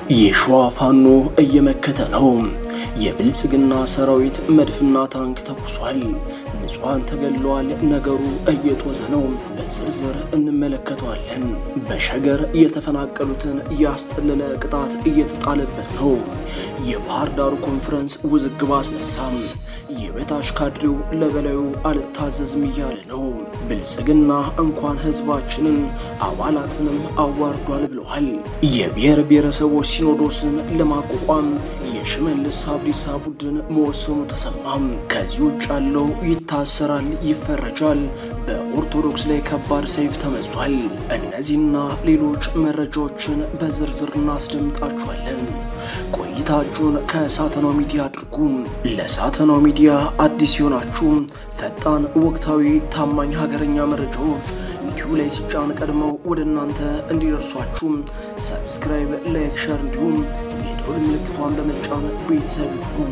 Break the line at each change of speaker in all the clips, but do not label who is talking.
የሸዋ ፋኖ እየመከተ ነው። የብልጽግና ሰራዊት መድፍና ታንክ ተኩሷል። ንጹሃን ተገለዋል። ነገሩ እየጦዘ ነው። በዝርዝር እንመለከተዋለን። በሸገር የተፈናቀሉትን ያስጠለለ ቅጣት እየተጣለበት ነው። የባህር ዳር ኮንፈረንስ ውዝግብ አስነሳም። የበታች ካድሬው ለበላዩ አልታዘዝም እያለ ነው። ብልጽግና እንኳን ህዝባችንን አባላትንም አዋርዷል ብለዋል። የብሔር ብሔረሰቦች ሲኖዶስን ለማቋቋም የሽመልስ አብዲሳ ቡድን መወሰኑ ተሰማም። ከዚህ ውጭ ያለው ይታሰራል፣ ይፈረጃል። በኦርቶዶክስ ላይ ከባድ ሰይፍ ተመዟል። እነዚህና ሌሎች መረጃዎችን በዝርዝር እናስደምጣችኋለን። ቆይታችሁን ከሳተናው ሚዲያ አድርጉ። ለሳተናው ሚዲያ አዲስ የሆናችሁ ፈጣን ወቅታዊ ታማኝ ሀገረኛ መረጃዎች ዩቲዩብ ላይ ሲጫን ቀድመው ወደ እናንተ እንዲደርሷችሁ ሰብስክራይብ፣ ላይክ፣ ሼር እንዲሁም የደወል ምልክቷን በመጫን ቤተሰብ ይሁኑ።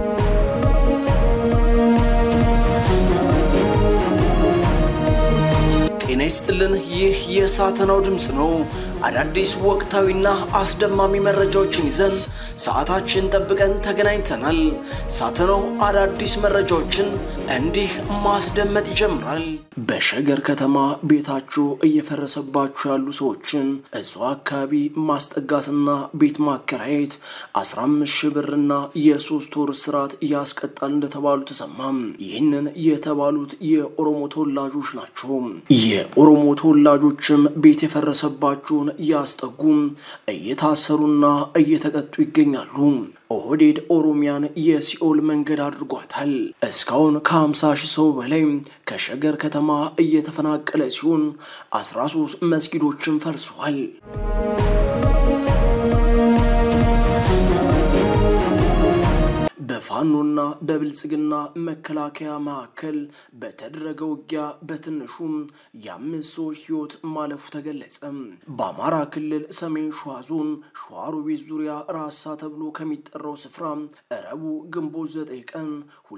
ጤና ይስጥልን። ይህ የሳተናው ድምጽ ነው። አዳዲስ ወቅታዊና አስደማሚ መረጃዎችን ይዘን ሰዓታችን ጠብቀን ተገናኝተናል። ሳተናው አዳዲስ መረጃዎችን እንዲህ ማስደመጥ ይጀምራል። በሸገር ከተማ ቤታቸው እየፈረሰባቸው ያሉ ሰዎችን እዛው አካባቢ ማስጠጋትና ቤት ማከራየት 15,000 ብርና የ3 ወር እስራት ያስቀጣል እንደተባሉ ተሰማም። ይህንን የተባሉት የኦሮሞ ተወላጆች ናቸው። የኦሮሞ ተወላጆችም ቤት የፈረሰባቸውን ያስጠጉም እየታሰሩና እየተቀጡ ይገኛሉ። ኦህዴድ ኦሮሚያን የሲኦል መንገድ አድርጓታል። እስካሁን ከ50,000 ሰው በላይ ከሸገር ከተማ እየተፈናቀለ ሲሆን 13 መስጊዶችን ፈርሰዋል። በፋኖና በብልጽግና መከላከያ ማዕከል በተደረገው ውጊያ በትንሹም የ5 ሰዎች ህይወት ማለፉ ተገለጸ። በአማራ ክልል ሰሜን ሸዋ ዞን ሸዋሮቢት ዙሪያ ራሳ ተብሎ ከሚጠራው ስፍራ ረቡዕ ግንቦት 9 ቀን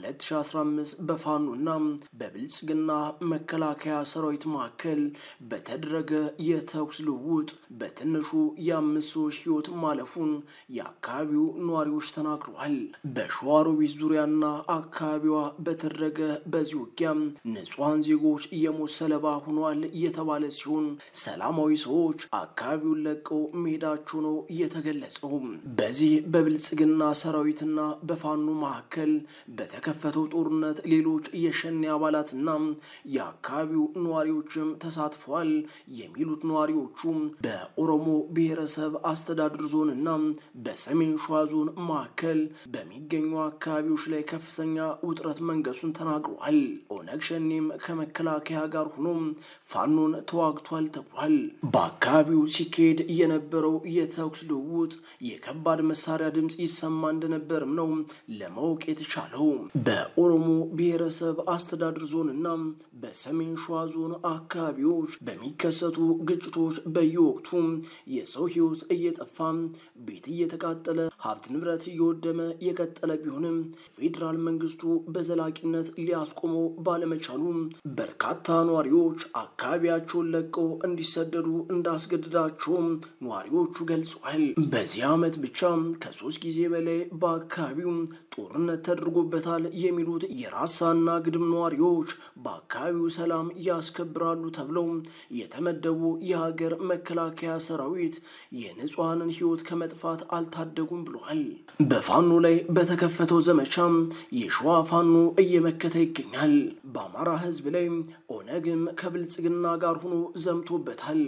2015 በፋኖና በብልጽግና መከላከያ ሰራዊት ማዕከል በተደረገ የተኩስ ልውውጥ በትንሹ የ5 ሰዎች ህይወት ማለፉን የአካባቢው ነዋሪዎች ተናግረዋል። በሸዋሮቢት ዙሪያና አካባቢዋ በተደረገ በዚህ ውጊያ ንጹሃን ዜጎች የሞት ሰለባ ሆነዋል የተባለ ሲሆን ሰላማዊ ሰዎች አካባቢውን ለቀው መሄዳቸው ነው የተገለጸው። በዚህ በብልጽግና ሰራዊትና በፋኖ ማዕከል በተከፈተው ጦርነት ሌሎች የሸኔ አባላትና የአካባቢው ነዋሪዎችም ተሳትፈዋል የሚሉት ነዋሪዎቹ በኦሮሞ ብሔረሰብ አስተዳደር ዞንና በሰሜን ሸዋ ዞን ማዕከል በሚገኙ አካባቢዎች ላይ ከፍተኛ ውጥረት መንገሱን ተናግረዋል። ኦነግ ሸኔም ከመከላከያ ጋር ሆኖ ፋኖን ተዋግቷል ተብሏል። በአካባቢው ሲካሄድ የነበረው የተኩስ ልውውጥ የከባድ መሳሪያ ድምጽ ይሰማ እንደነበርም ነው ለማወቅ የተቻለው። በኦሮሞ ብሔረሰብ አስተዳደር ዞንና በሰሜን ሸዋ ዞን አካባቢዎች በሚከሰቱ ግጭቶች በየወቅቱ የሰው ህይወት እየጠፋ ቤት እየተቃጠለ ሀብት ንብረት እየወደመ የቀጠለ ቢሆንም ፌደራል መንግስቱ በዘላቂነት ሊያስቆመው ባለመቻሉ በርካታ ነዋሪዎች አካባቢያቸውን ለቀው እንዲሰደዱ እንዳስገድዳቸው ነዋሪዎቹ ገልጸዋል። በዚህ ዓመት ብቻ ከ3 ጊዜ በላይ በአካባቢው ጦርነት ተደርጎበታል የሚሉት የራሳና ግድም ነዋሪዎች በአካባቢው ሰላም ያስከብራሉ ተብለው የተመደቡ የሀገር መከላከያ ሰራዊት የንጹሃንን ህይወት ከመጥፋት አልታደጉም ብለዋል። በፋኖ ላይ በተከፈተው ዘመቻ የሸዋ ፋኖ እየመከተ ይገኛል። በአማራ ህዝብ ላይ ኦነግም ከብልጽግና ጋር ሆኖ ዘምቶበታል።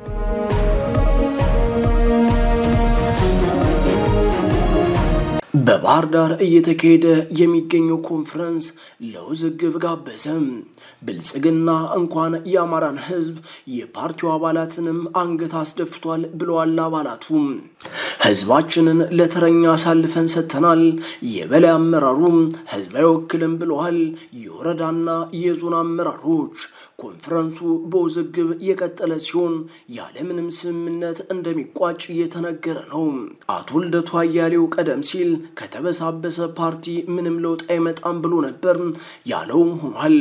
በባህር ዳር እየተካሄደ የሚገኘው ኮንፈረንስ ለውዝግብ ጋበዘ። ብልጽግና እንኳን የአማራን ህዝብ የፓርቲው አባላትንም አንገት አስደፍቷል ብለዋል አባላቱ። ህዝባችንን ለተረኛ አሳልፈን ሰጥተናል፣ የበላይ አመራሩ ህዝብ አይወክልም ብለዋል የወረዳና የዞን አመራሮች። ኮንፈረንሱ በውዝግብ የቀጠለ ሲሆን ያለምንም ስምምነት እንደሚቋጭ እየተነገረ ነው። አቶ ልደቱ አያሌው ቀደም ሲል ከተበሳበሰ ፓርቲ ምንም ለውጥ አይመጣም ብሎ ነበር ያለውም ሆኗል።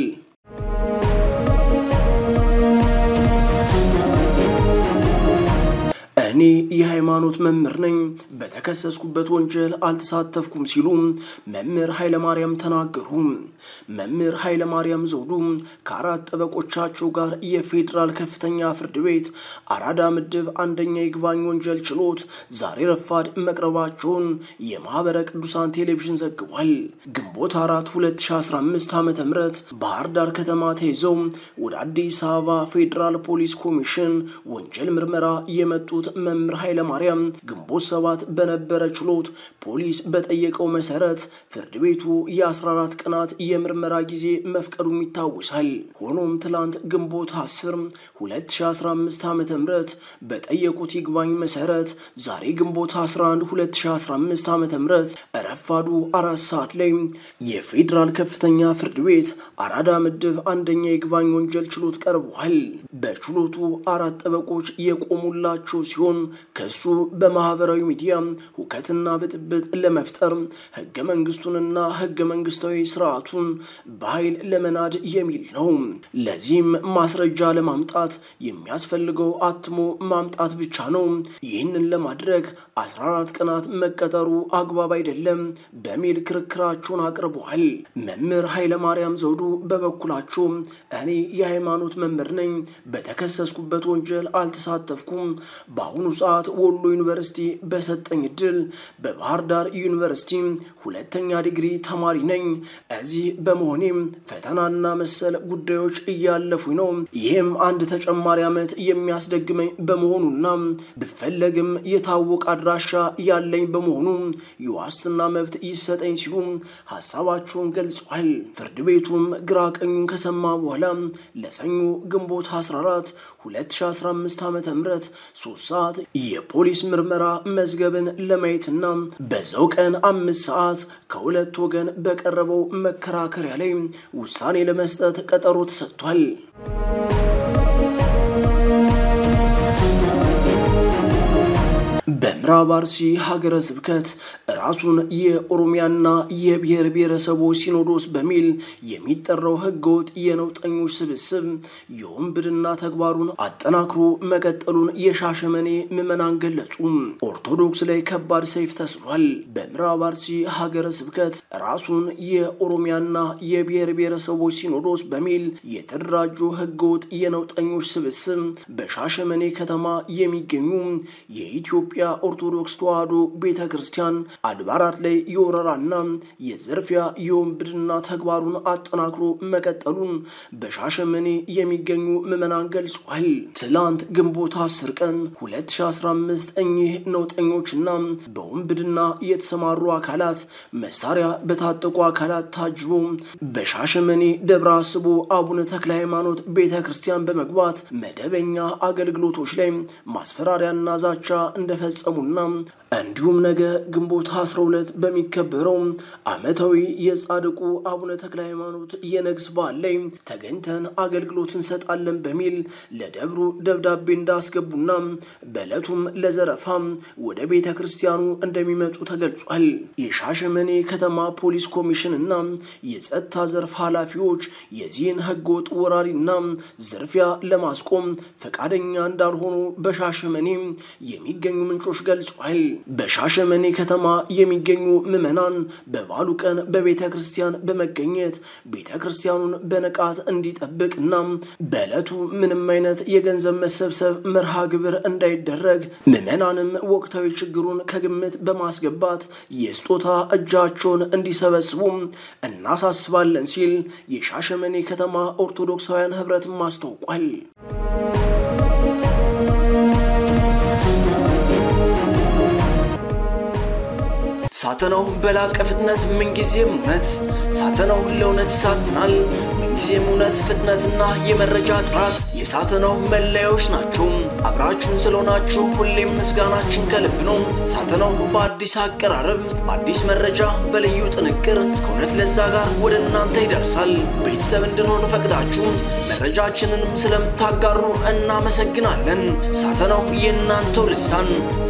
እኔ የሃይማኖት መምህር ነኝ በተከሰስኩበት ወንጀል አልተሳተፍኩም ሲሉ መምህር ኃይለማርያም ተናገሩ። መምህር ኃይለማርያም ዘውዱ ከአራት ጠበቆቻቸው ጋር የፌዴራል ከፍተኛ ፍርድ ቤት አራዳ ምድብ አንደኛ ይግባኝ ወንጀል ችሎት ዛሬ ረፋድ መቅረባቸውን የማህበረ ቅዱሳን ቴሌቪዥን ዘግቧል። ግንቦት 4 2015 ዓ.ም ባህር ዳር ከተማ ተይዘው ወደ አዲስ አበባ ፌዴራል ፖሊስ ኮሚሽን ወንጀል ምርመራ የመጡት መምህር ኃይለማርያም ግንቦት 7 በነበረ ችሎት ፖሊስ በጠየቀው መሰረት ፍርድ ቤቱ የ14 ቀናት የምርመራ ጊዜ መፍቀዱ ይታወሳል። ሆኖም ትላንት ግንቦት 10 2015 ዓ.ም በጠየቁት ይግባኝ መሰረት ዛሬ ግንቦት 11 2015 ዓ.ም ረፋዱ 4 ሰዓት ላይ የፌዴራል ከፍተኛ ፍርድ ቤት አራዳ ምድብ አንደኛ ይግባኝ ወንጀል ችሎት ቀርቧል። በችሎቱ አራት ጠበቆች የቆሙላቸው ሲሆን ከሱ በማህበራዊ ሚዲያ ሁከትና ብጥብጥ ለመፍጠር ህገ መንግስቱንና ህገ መንግስታዊ ስርዓቱን በኃይል ለመናድ የሚል ነው። ለዚህም ማስረጃ ለማምጣት የሚያስፈልገው አትሞ ማምጣት ብቻ ነው። ይህንን ለማድረግ 14 ቀናት መቀጠሩ አግባብ አይደለም በሚል ክርክራቸውን አቅርበዋል። መምህር ኃይለማርያም ዘውዱ በበኩላቸው እኔ የሃይማኖት መምህር ነኝ በተከሰስኩበት ወንጀል አልተሳተፍኩም። በአሁኑ ሰዓት ወሎ ዩኒቨርሲቲ በሰጠኝ እድል በባህር ዳር ዩኒቨርሲቲ ሁለተኛ ዲግሪ ተማሪ ነኝ። እዚህ በመሆኔም ፈተናና መሰል ጉዳዮች እያለፉኝ ነው። ይህም አንድ ተጨማሪ ዓመት የሚያስደግመኝ በመሆኑና ብፈለግም የታወቀ አድራሻ ያለኝ በመሆኑ የዋስትና መብት ይሰጠኝ ሲሉ ሐሳባቸውን ገልጸዋል። ፍርድ ቤቱም ግራ ቀኙን ከሰማ በኋላ ለሰኞ ግንቦት 14 2015 ዓ.ም 3 ሰዓት የፖሊስ ምርመራ መዝገብን ለማየትና በዛው ቀን 5 ሰዓት ከሁለት ወገን በቀረበው መከራከሪያ ላይ ውሳኔ ለመስጠት ቀጠሮ ተሰጥቷል። በምዕራብ አርሲ ሀገረ ስብከት ራሱን የኦሮሚያና የብሔር ብሔረሰቦች ሲኖዶስ በሚል የሚጠራው ህገወጥ የነውጠኞች ስብስብ የወንብድና ተግባሩን አጠናክሮ መቀጠሉን የሻሸመኔ ምዕመናን ገለጹ። ኦርቶዶክስ ላይ ከባድ ሰይፍ ተስሏል። በምዕራብ አርሲ ሀገረ ስብከት ራሱን የኦሮሚያና የብሔር ብሔረሰቦች ሲኖዶስ በሚል የተደራጁ ህገወጥ የነውጠኞች ስብስብ በሻሸመኔ ከተማ የሚገኙ የኢትዮጵያ ኦርቶዶክስ ተዋሕዶ ቤተክርስቲያን አድባራት ላይ የወረራና የዘርፊያ የወንብድና ተግባሩን አጠናክሮ መቀጠሉን በሻሸመኔ የሚገኙ ምዕመናን ገልጸዋል። ትላንት ግንቦት 10 ቀን 2015 እኚህ ነውጠኞችና በወንብድና የተሰማሩ አካላት መሳሪያ በታጠቁ አካላት ታጅቦ በሻሸመኔ ደብረ አስቦ አቡነ ተክለ ሃይማኖት ቤተክርስቲያን በመግባት መደበኛ አገልግሎቶች ላይ ማስፈራሪያና ዛቻ እንደፈጸሙና እንዲሁም ነገ ግንቦት 12 በሚከበረው ዓመታዊ የጻድቁ አቡነ ተክለ ሃይማኖት የንግስ በዓል ላይ ተገኝተን አገልግሎት እንሰጣለን በሚል ለደብሩ ደብዳቤ እንዳስገቡና በዕለቱም ለዘረፋ ወደ ቤተክርስቲያኑ እንደሚመጡ ተገልጿል። የሻሸመኔ ከተማ ፖሊስ ኮሚሽንና የጸጥታ ዘርፍ ኃላፊዎች የዚህን ህገወጥ ወራሪና ዝርፊያ ለማስቆም ፈቃደኛ እንዳልሆኑ በሻሸመኔ የሚገኙ ምንጮች ገልጸዋል። በሻሸመኔ ከተማ የሚገኙ ምዕመናን በበዓሉ ቀን በቤተክርስቲያን በመገኘት ቤተክርስቲያኑን በንቃት እንዲጠብቅና በዕለቱ ምንም አይነት የገንዘብ መሰብሰብ መርሃ ግብር እንዳይደረግ ምዕመናንም ወቅታዊ ችግሩን ከግምት በማስገባት የስጦታ እጃቸውን እንዲሰበስቡ እናሳስባለን ሲል የሻሸመኔ ከተማ ኦርቶዶክሳውያን ህብረት ማስታወቋል። ሳተናው በላቀ ፍጥነት ምንጊዜም እውነት ሳተናው ለእውነት ሳትናል ምንጊዜም እውነት ፍጥነትና የመረጃ ጥራት የሳተናው መለያዎች ናቸው። አብራችሁን ስለሆናችሁ ሁሌም ምስጋናችን ከልብ ነው። ሳተናው በአዲስ አቀራረብ በአዲስ መረጃ በልዩ ጥንቅር ከእውነት ለዛ ጋር ወደ እናንተ ይደርሳል። ቤተሰብ እንድንሆን ፈቅዳችሁ መረጃችንንም ስለምታጋሩ እናመሰግናለን። ሳተናው የእናንተው ልሳን